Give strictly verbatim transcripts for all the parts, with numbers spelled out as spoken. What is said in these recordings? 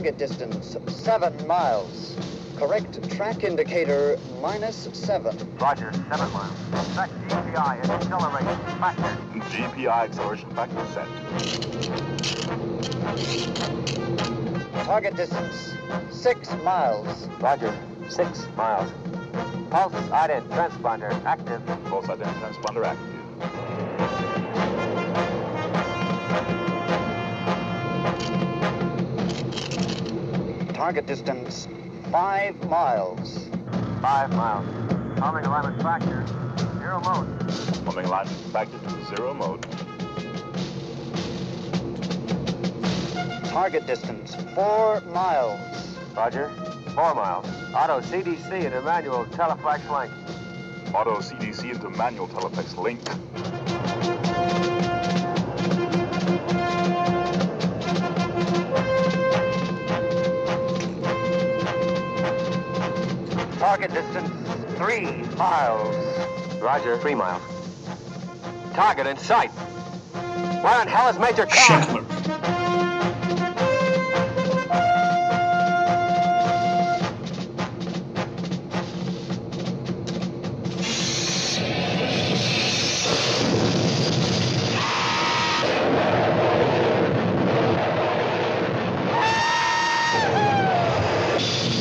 Target distance, seven miles. Correct track indicator, minus seven. Roger, seven miles. Set G P I acceleration factor. G P I acceleration factor set. Target distance, six miles. Roger, six miles. Pulse ident transponder active. Pulse ident transponder active. Target distance, five miles. Five miles. Homing alignment factor, zero mode. Homing alignment factor to zero mode. Target distance, four miles. Roger, four miles. Auto C D C into manual teleflex link. Auto C D C into manual teleflex link. Target distance, three miles. Roger, three miles. Target in sight. Where in hell is Major Khan? Sheckler.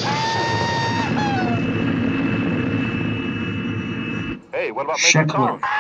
Hey, what about Major Khan? Sheckler.